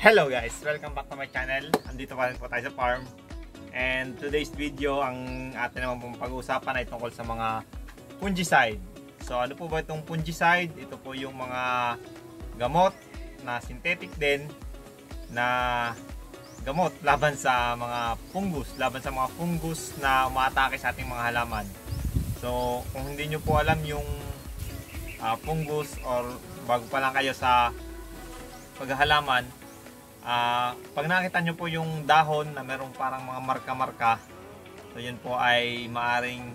Hello guys! Welcome back to my channel. Andito pa rin po tayo sa farm. And today's video, ang atin naman pong pag-uusapan ay tungkol sa mga fungicide. So ano po ba itong fungicide? Ito po yung mga gamot na synthetic din na gamot laban sa mga fungus, na umaatake sa ating mga halaman. So kung hindi nyo po alam yung fungus or bago pa lang kayo sa paghahalaman, pag nakita nyo po yung dahon na merong parang mga marka-marka, so yun po ay maaring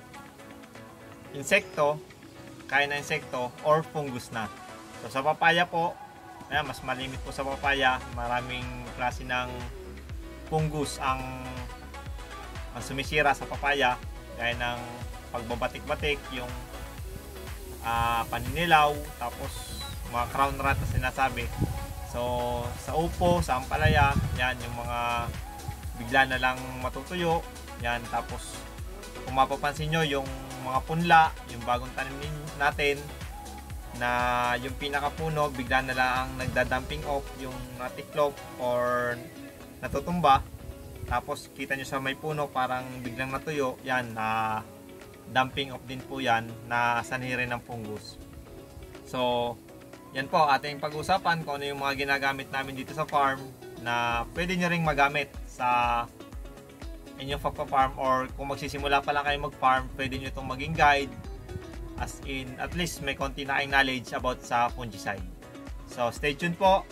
insekto, kain na insekto or fungus na. So sa papaya po, mas malimit po sa papaya, maraming klase ng fungus ang sumisira sa papaya, gaya ng pagbabatik-batik, yung paninilaw, tapos mga crown rat na sinasabi. So sa upo, sa ampalaya, yan yung mga bigla na lang matutuyo, yan. Tapos kung mapapansin nyo, yung mga punla, yung bagong tanim natin na yung pinakapuno, bigla na lang nagda-dumping off, yung natiklop or natutumba. Tapos kita nyo sa may puno parang biglang natuyo, yan, na dumping off din po yan, na sanhi rin ng fungus. So yan po ating pag-usapan kung ano yung mga ginagamit namin dito sa farm na pwede nyo ring magamit sa inyong pagpa-farm, or kung magsisimula pa lang kayo mag-farm, pwede nyo itong maging guide, as in at least may konti na kayong knowledge about sa fungicide. So stay tuned po.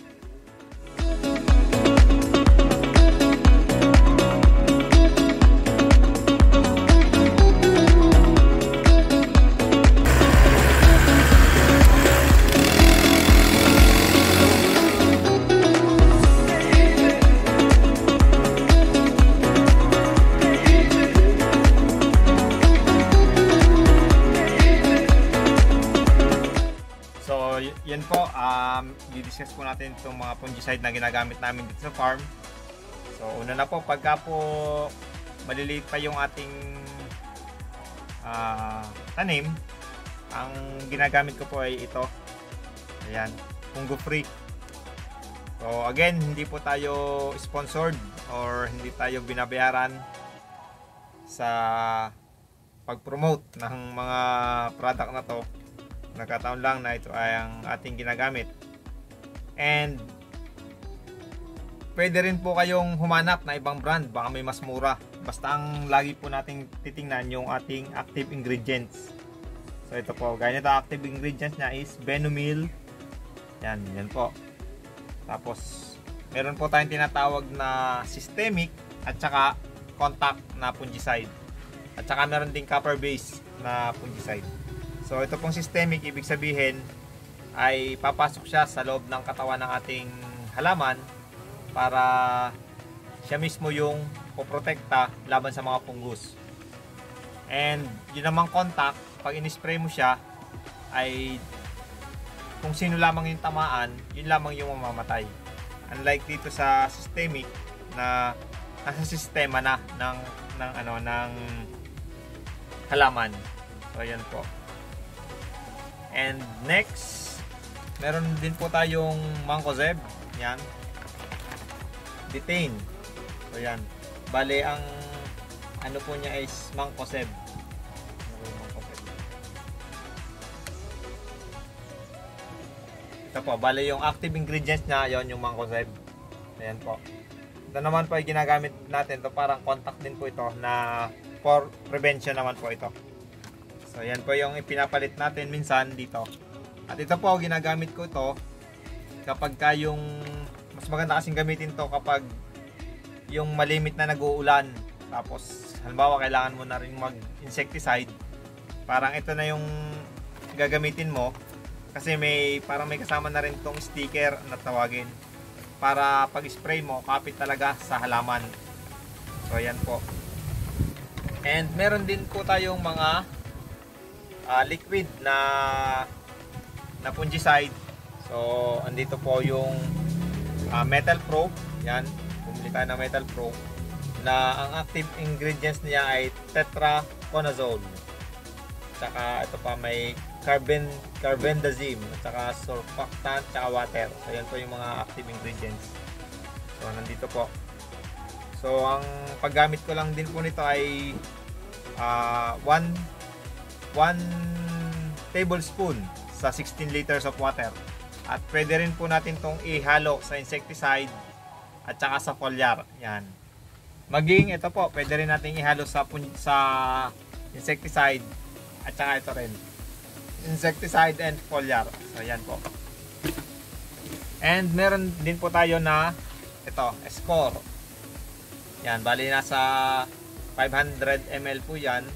Yan po, di-discuss po natin itong mga fungicide na ginagamit namin dito sa farm. So una na po, pagka po maliliit pa yung ating tanim, ang ginagamit ko po ay ito. Ayan, fungo free. So again, hindi po tayo sponsored or hindi tayo binabayaran sa pag-promote ng mga product na to. Nagkataon lang na ito ay ang ating ginagamit. And pwede rin po kayong humanap na ibang brand, baka may mas mura. Basta ang lagi po nating titingnan yung ating active ingredients. So ito po, gaya nito, active ingredients niya is Benomil. Yan po. Tapos meron po tayong tinatawag na systemic at saka contact na fungicide. At saka meron ding copper base na fungicide. So ito pong systemic, ibig sabihin ay papasok siya sa loob ng katawan ng ating halaman para siya mismo yung poprotekta laban sa mga fungus. And yun namang contact, pag in-spray mo siya ay kung sino lamang yung tamaan, yun lamang yung mamamatay. Unlike dito sa systemic na nasa sistema na ng halaman. So ayan po. And next, meron din po tayong mancozeb. Yan. Detain. So yan. Bale, ang ano po niya is mancozeb. Ito po, bale yung active ingredients niya, yon yung mancozeb. Ayan po. Ito naman po ay ginagamit natin. Ito parang contact din po ito na for prevention naman po ito. So yan po yung ipinapalit natin minsan dito. At ito po, ginagamit ko ito kapag yung mas maganda kasing gamitin to kapag yung malimit na nag-uulan. Tapos halimbawa kailangan mo na rin mag-insecticide. Parang ito na yung gagamitin mo kasi parang may kasama na rin tong sticker na tawagin. Para pag-spray mo, kapit talaga sa halaman. So yan po. And meron din po tayong mga liquid na fungicide. So andito po yung Metal Pro. Yan, bumili tayo ng Metal Pro na ang active ingredients niya ay tetraconazole. Saka ito pa, may carbendazim, at saka surfactant, at saka water. So yan po yung mga active ingredients. So nandito po. So ang paggamit ko lang din po nito ay 1 tablespoon sa 16 liters of water. At pwede rin po natin tong ihalo sa insecticide at saka sa foliar. Yan. Maging ito po, pwede rin natin ihalo sa insecticide at saka ito rin. Insecticide and foliar. So yan po. And meron din po tayo na ito, score. Yan, bali nasa 500 ml po yan.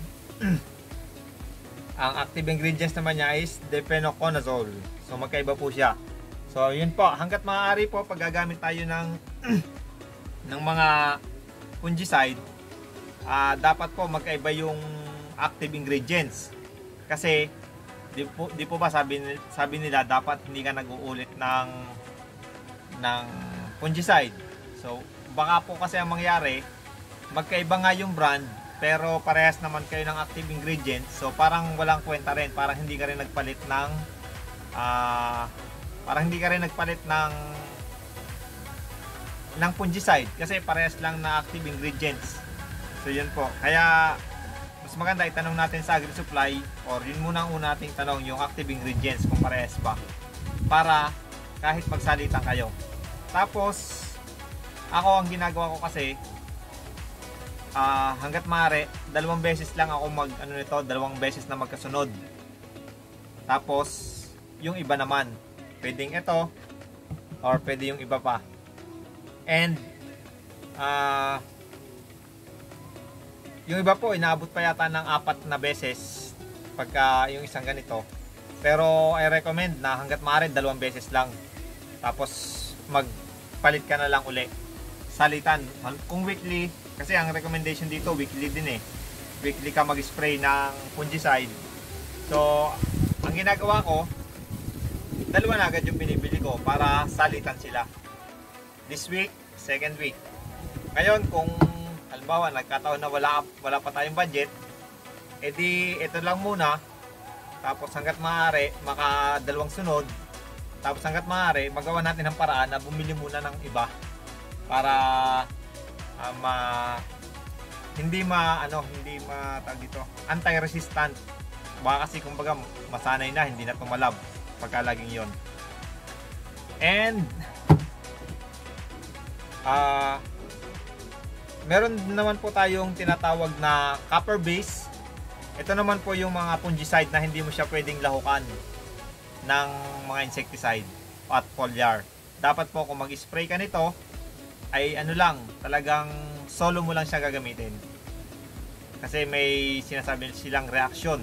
Ang active ingredients naman niya is difenoconazole. So magkaiba po siya. So yun po, hanggat maaari po pag gagamit tayo ng ng mga fungicide, dapat po magkaiba yung active ingredients. Kasi di po ba sabi nila dapat hindi ka nag-uulit ng fungicide. So baka po kasi ang mangyari, magkaiba nga yung brand pero parehas naman kayo ng active ingredients. So parang walang kwenta rin, parang hindi ka rin nagpalit ng fungicide kasi parehas lang na active ingredients. So yun po. Kaya mas maganda itanong natin sa AgriSupply, or yun muna ang una nating tanong, yung active ingredients kung parehas ba, para kahit magsalitan kayo. Tapos ako ang ginagawa ko kasi hanggat maaari, 2 beses lang ako nito, 2 beses na magkasunod. Tapos yung iba naman, pwedeng ito or pwede yung iba pa. And yung iba po inaabot pa yata ng 4 na beses pagka yung isang ganito. Pero I recommend na hanggat maaari 2 beses lang. Tapos magpalit ka na lang uli. Salitan kung weekly, kasi ang recommendation dito weekly din weekly ka mag-spray ng fungicide. So ang ginagawa ko, 2 na agad yung binibili ko para salitan sila. This week, second week. Ngayon kung halimbawa nagkataon na wala pa tayong budget, edi ito lang muna. Tapos hanggat maaari maka 2 sunod. Tapos hanggat maaari magawa natin ng paraan na bumili muna ng iba para hindi tawag dito, anti-resistant. Baka kasi kumbaga masanay na, hindi na tumalab pagka laging yon. And meron naman po tayong tinatawag na copper base. Ito naman po yung mga fungicide na hindi mo siya pwedeng lahukan ng mga insecticide at foliar. Dapat po kung mag-spray ka nito ay talagang solo mo lang siya gagamitin. Kasi may sinasabi silang reaction.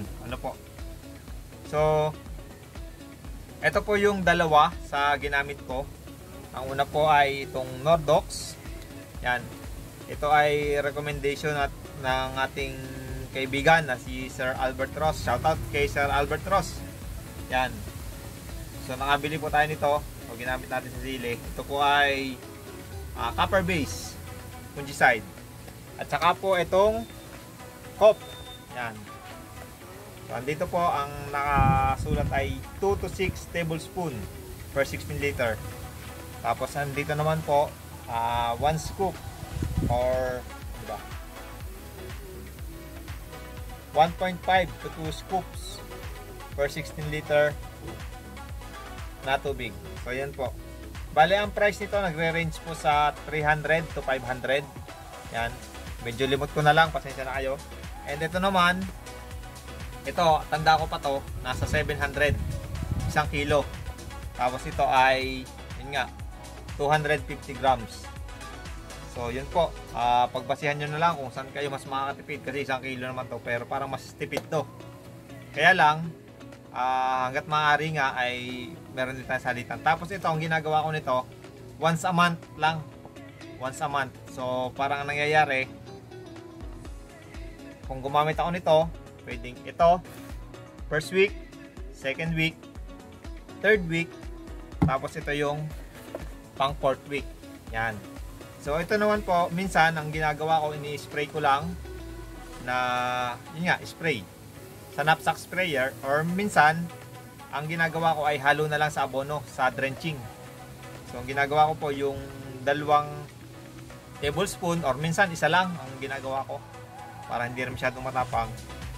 So ito po yung 2 sa ginamit ko. Ang una po ay itong Nordox. Yan. Ito ay recommendation ng ating kaibigan na si Sir Albert Ross. Shoutout kay Sir Albert Ross. Yan. So nakabili po tayo nito. O ginamit natin sa sili. Ito po ay copper base fungicide. At saka po itong COP. Yan. So andito po ang nakasulat ay 2 to 6 tablespoon per 16 liter. Tapos andito naman po 1 scoop or 1.5 to 2 scoops per 16 liter na tubig. So yan po. Bale ang price nito nagre-range po sa 300 to 500. Yan. Medyo limot ko na lang, pasensya na kayo. And ito naman, ito, tanda ko pa to, nasa 700, 1 kilo. Tapos ito ay, yun nga, 250 grams. So yun po, pagbasihan nyo na lang kung saan kayo mas makakatipid, kasi 1 kilo naman to, pero parang mas tipid to. Kaya lang, hanggat maaari nga ay meron din tayong salitan. Tapos ito, ang ginagawa ko nito, once a month lang. Once a month. So parang ang nangyayari, kung gumamit ako nito, pwedeng ito, first week, second week, third week, tapos ito yung pang fourth week. Yan. So ito naman po, minsan ang ginagawa ko, ini-spray ko lang na, yun nga, spray sa knapsack sprayer, or minsan ang ginagawa ko ay halo na lang sa abono, sa drenching. So, ang ginagawa ko po yung 2 tablespoon or minsan isa lang ang ginagawa ko para hindi rin masyadong matapang.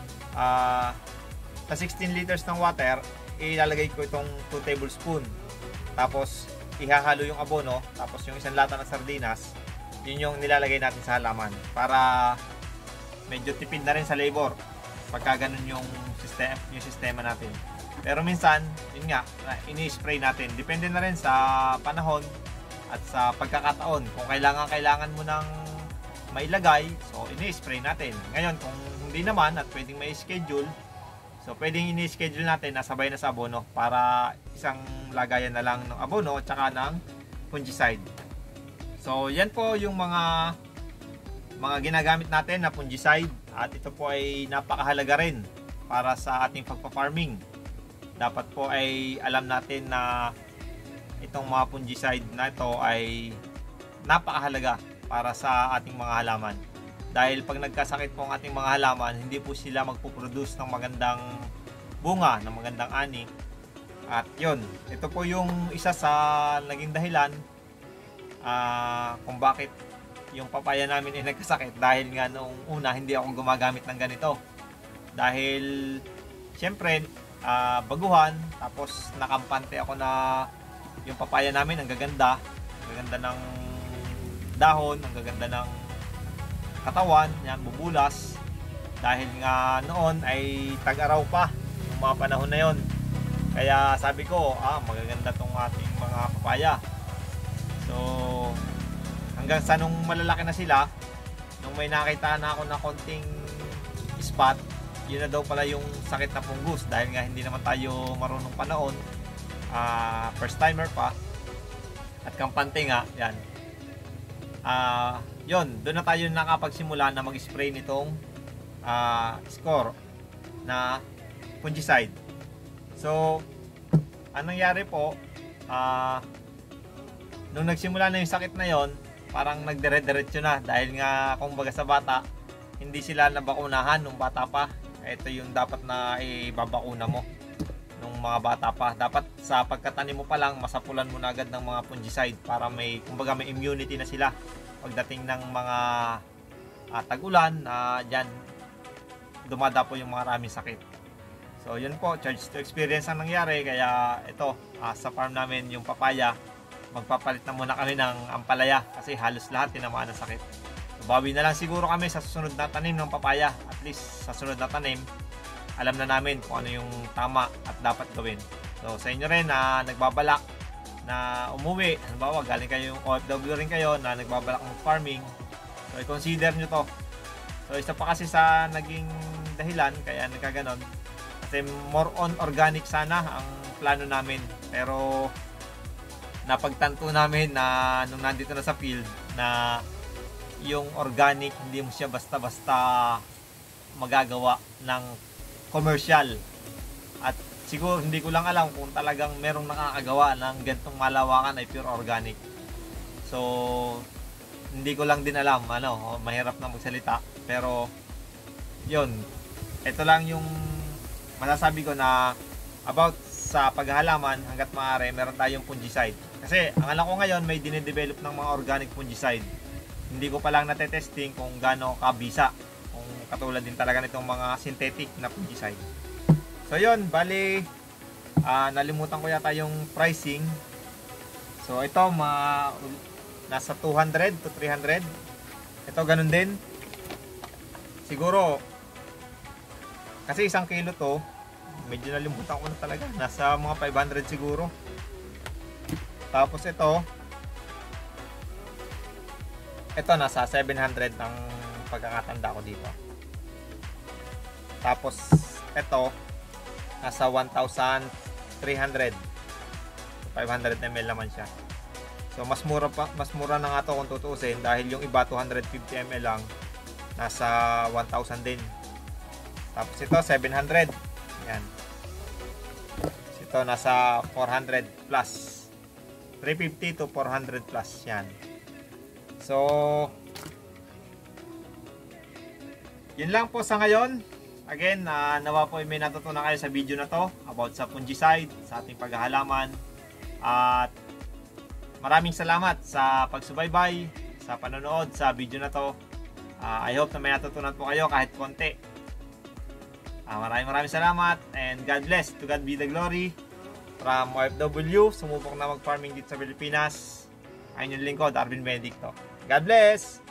Sa 16 liters ng water, ilalagay ko itong 2 tablespoon. Tapos, ihahalo yung abono, tapos yung isang lata ng sardinas, yun yung nilalagay natin sa halaman para medyo tipid na rin sa labor pagka ganun yung sistema natin. Pero minsan, yun nga, ini-spray natin. Depende na rin sa panahon at sa pagkakataon. Kung kailangan mo ng mailagay, so ini-spray natin. Ngayon, kung hindi naman at pwedeng may schedule, so pwedeng ini-schedule natin na sabay na sa abono para isang lagayan na lang ng abono at saka ng fungicide. So, yan po yung mga ginagamit natin na fungicide at ito po ay napakahalaga rin para sa ating pagpa-farming. Dapat po ay alam natin na itong mga fungicide na ito ay napakahalaga para sa ating mga halaman. Dahil pag nagkasakit po ang ating mga halaman, hindi po sila magpuproduce ng magandang bunga, ng magandang ani. At yun, ito po yung isa sa naging dahilan kung bakit yung papaya namin ay nagkasakit. Dahil nga noong una, hindi ako gumagamit ng ganito. Dahil, syempre, baguhan, tapos nakampante ako na yung papaya namin ang gaganda ng dahon, ang gaganda ng katawan, yan, bubulas dahil nga noon ay tag-araw pa yung mga panahon na yon. Kaya sabi ko, magaganda tong ating mga papaya. So hanggang sa nung malalaki na sila, nung may nakita na ako na konting spot, yun na daw pala yung sakit na fungus dahil nga hindi naman tayo marunong panahon, first timer pa at kampante nga, yan. Yun, doon na tayo nakapagsimula na mag-spray nitong score na fungicide. So anong nangyari po, nung nagsimula na yung sakit na yon, parang nagdire-diretso na dahil nga kumbaga sa bata, hindi sila nabakunahan nung bata pa. Ito yung dapat na ibabakuna mo nung mga bata pa. Dapat sa pagkatanim mo pa lang, masapulan mo na agad ng mga fungicide para may, kumbaga, may immunity na sila pagdating ng mga tag-ulan na dyan dumadapo yung mga maraming sakit. So yun po, charge to experience ang nangyari. Kaya ito, sa farm namin yung papaya, magpapalit na muna kami ng ampalaya kasi halos lahat tinamaan ng sakit. Bawi na lang siguro kami sa susunod na tanim ng papaya. At least sa sunod na tanim, alam na namin kung ano yung tama at dapat gawin. So sa inyo rin na nagbabalak na umuwi, halimbawa galing kayo yung OFW rin kayo na nagbabalak ng farming, so i-consider nyo to. So isa pa kasi sa naging dahilan kaya nagkaganon, kasi more on organic sana ang plano namin. Pero napagtanto namin na nung nandito na sa field na yung organic hindi mo siya basta-basta magagawa ng commercial. At siguro hindi ko lang alam kung talagang merong nakakagawa ng gantong malawakan ay pure organic. So hindi ko lang din alam, mahirap na magsalita. Pero yun, ito lang yung masasabi ko na about sa paghahalaman. Hanggat maaari meron tayong fungicide. Kasi ang alam ko ngayon may dinedevelop ng mga organic fungicide. Hindi ko pa lang natetesting kung gaano kabisa, kung katulad din talaga nitong mga synthetic na fungicide. So yun, bali nalimutan ko yata yung pricing. So ito nasa 200 to 300. Ito ganun din. Siguro kasi 1 kilo to, medyo nalimutan ko na talaga. Nasa mga 500 siguro. Tapos ito nasa 700 ang pagkakatanda ko dito. Tapos ito nasa 1,300. 500 ml naman siya. So mas mura na nga to kung tutuusin dahil yung iba 250 ml lang, nasa 1,000 din. Tapos ito 700. Yan. Ito nasa 400 plus. 350 to 400 plus yan. So yun lang po sa ngayon. Again, nawa po may natutunan kayo sa video na to about sa fungicide, sa ating paghahalaman. At maraming salamat sa pagsubaybay, sa panonood sa video na to. I hope na may natutunan po kayo kahit konti. Maraming salamat and God bless. To God be the glory. From OFW, sumubok na mag-farming dito sa Pilipinas. Ayun yung lingkod, Arvin Benedicto. God bless!